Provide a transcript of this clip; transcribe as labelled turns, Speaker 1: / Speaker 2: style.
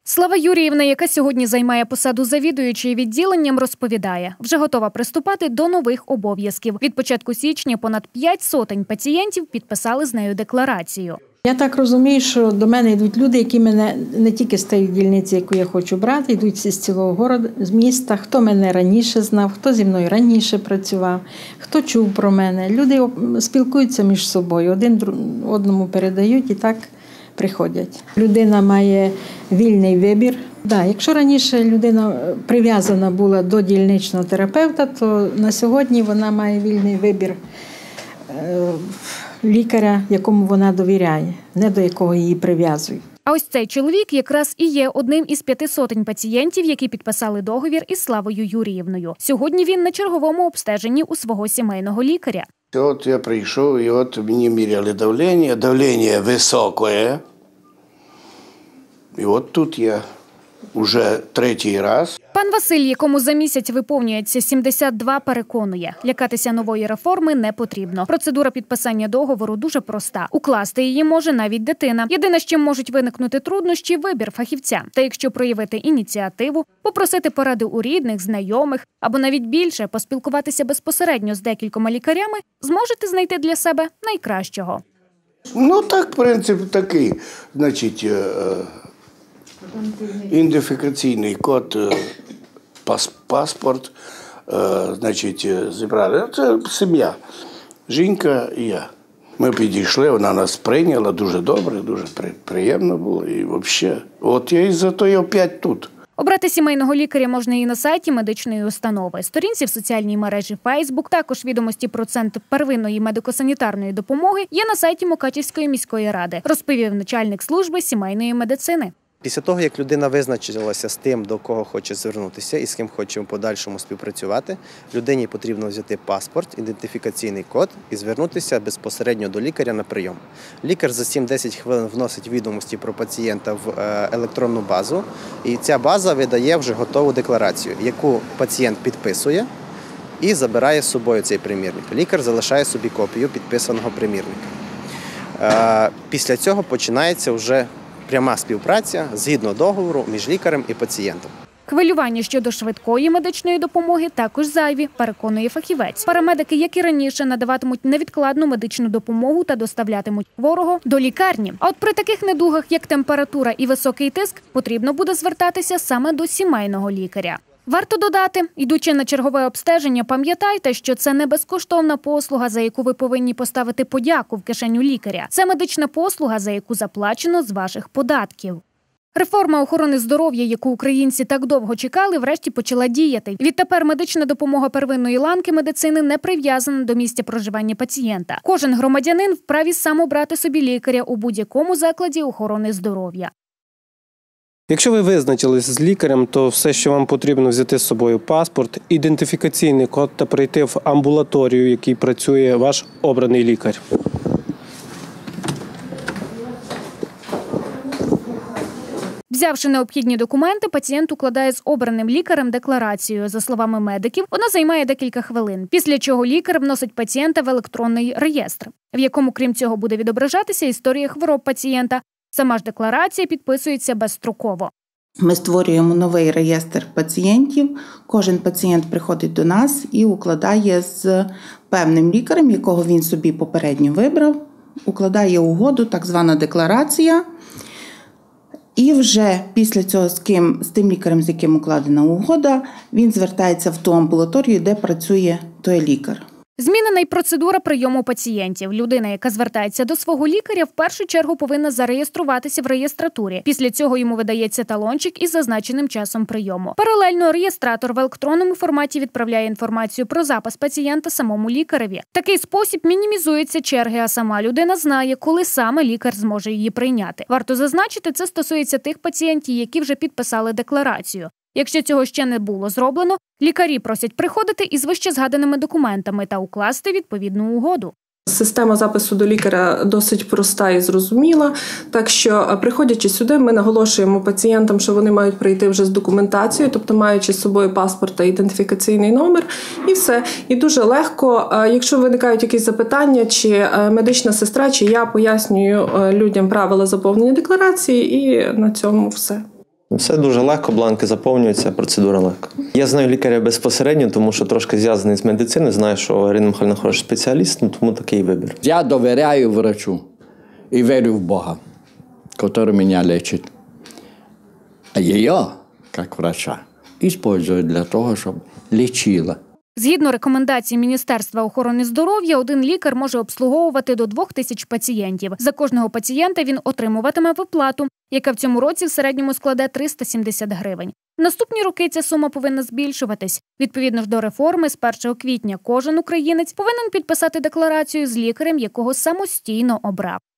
Speaker 1: Слава Юріївна, яка сьогодні займає посаду завідуючої відділенням, розповідає, вже готова приступати до нових обов'язків. Від початку січня понад 500 пацієнтів підписали з нею декларацію.
Speaker 2: Я так розумію, що до мене йдуть люди, які мене не тільки з тієї дільниці, яку я хочу брати, йдуть з цілого міста, з міста, хто мене раніше знав, хто зі мною раніше працював, хто чув про мене. Люди спілкуються між собою, один одному передають і так приходять. Людина має вільний вибір. Якщо раніше людина прив'язана була до дільничного терапевта, то на сьогодні вона має вільний вибір лікаря, якому вона довіряє, не до якого її прив'язують.
Speaker 1: А ось цей чоловік якраз і є одним із 500 пацієнтів, які підписали договір із Славою Юріївною. Сьогодні він на черговому обстеженні у свого сімейного лікаря.
Speaker 3: От я прийшов, і от мені міряли давлення високе. І от тут я вже третій раз.
Speaker 1: Пан Василь, якому за місяць виповнюється 72, переконує, лякатися нової реформи не потрібно. Процедура підписання договору дуже проста. Укласти її може навіть дитина. Єдине, з чим можуть виникнути труднощі – вибір фахівця. Та якщо проявити ініціативу, попросити поради у рідних, знайомих, або навіть більше поспілкуватися безпосередньо з декількома лікарями, зможете знайти для себе найкращого.
Speaker 3: Так, принцип такий. Значить, ідентифікаційний код, паспорт, значить, зібрали. Це сім'я, жінка і я. Ми підійшли, вона нас прийняла дуже добре, дуже приємно було. І взагалі, от я із-за того опять тут.
Speaker 1: Обрати сімейного лікаря можна і на сайті медичної установи, сторінці в соціальній мережі Facebook, також відомості про Центр первинної медико-санітарної допомоги є на сайті Мукачівської міської ради, розповів начальник служби сімейної медицини.
Speaker 4: Після того, як людина визначилася з тим, до кого хоче звернутися і з ким хоче в подальшому співпрацювати, людині потрібно взяти паспорт, ідентифікаційний код і звернутися безпосередньо до лікаря на прийом. Лікар за 7-10 хвилин вносить відомості про пацієнта в електронну базу, і ця база видає вже готову декларацію, яку пацієнт підписує і забирає з собою цей примірник. Лікар залишає собі копію підписаного примірника. Після цього починається вже пряма співпраця згідно договору між лікарем і пацієнтом.
Speaker 1: Хвилювання щодо швидкої медичної допомоги також зайві, переконує фахівець. Парамедики, як і раніше, надаватимуть невідкладну медичну допомогу та доставлятимуть хворого до лікарні. А от при таких недугах, як температура і високий тиск, потрібно буде звертатися саме до сімейного лікаря. Варто додати, йдучи на чергове обстеження, пам'ятайте, що це не безкоштовна послуга, за яку ви повинні поставити подяку в кишеню лікаря. Це медична послуга, за яку заплачено з ваших податків. Реформа охорони здоров'я, яку українці так довго чекали, врешті почала діяти. Відтепер медична допомога первинної ланки медицини не прив'язана до місця проживання пацієнта. Кожен громадянин вправі сам обрати собі лікаря у будь-якому закладі охорони здоров'я.
Speaker 5: Якщо ви визначились з лікарем, то все, що вам потрібно, взяти з собою паспорт, ідентифікаційний код та прийти в амбулаторію, в якій працює ваш обраний лікар.
Speaker 1: Взявши необхідні документи, пацієнт укладає з обраним лікарем декларацію. За словами медиків, вона займає декілька хвилин, після чого лікар вносить пацієнта в електронний реєстр, в якому, крім цього, буде відображатися історія хвороб пацієнта. Сама ж декларація підписується безстроково.
Speaker 6: Ми створюємо новий реєстр пацієнтів. Кожен пацієнт приходить до нас і укладає з певним лікарем, якого він собі попередньо вибрав, укладає угоду, так звана декларація. І вже після цього з тим лікарем, з яким укладена угода, він звертається в ту амбулаторію, де працює той лікар.
Speaker 1: Змінена й процедура прийому пацієнтів. Людина, яка звертається до свого лікаря, в першу чергу повинна зареєструватися в реєстратурі. Після цього йому видається талончик із зазначеним часом прийому. Паралельно реєстратор в електронному форматі відправляє інформацію про запис пацієнта самому лікареві. В такий спосіб мінімізуються черги, а сама людина знає, коли саме лікар зможе її прийняти. Варто зазначити, це стосується тих пацієнтів, які вже підписали декларацію. Якщо цього ще не було зроблено, лікарі просять приходити із вищезгаданими документами та укласти відповідну угоду.
Speaker 7: Система запису до лікаря досить проста і зрозуміла, так що, приходячи сюди, ми наголошуємо пацієнтам, що вони мають прийти вже з документацією, тобто маючи з собою паспорт та ідентифікаційний номер, і все. І дуже легко, якщо виникають якісь запитання, чи медична сестра, чи я пояснюю людям правила заповнення декларації, і на цьому все.
Speaker 8: Все дуже легко, бланки заповнюються, процедура легка. Я знаю лікаря безпосередньо, тому що трошки зв'язаний з медициною, знаю, що Ірина Михайлівна хороший спеціаліст, тому такий вибір.
Speaker 9: Я довіряю врачу і вірю в Бога, який мене лечить. А її, як врача, використовують для того, щоб лічила.
Speaker 1: Згідно рекомендацій Міністерства охорони здоров'я, один лікар може обслуговувати до 2000 пацієнтів. За кожного пацієнта він отримуватиме виплату, яка в цьому році в середньому складе 370 гривень. В наступні роки ця сума повинна збільшуватись. Відповідно ж до реформи, з 1 квітня кожен українець повинен підписати декларацію з лікарем, якого самостійно обрав.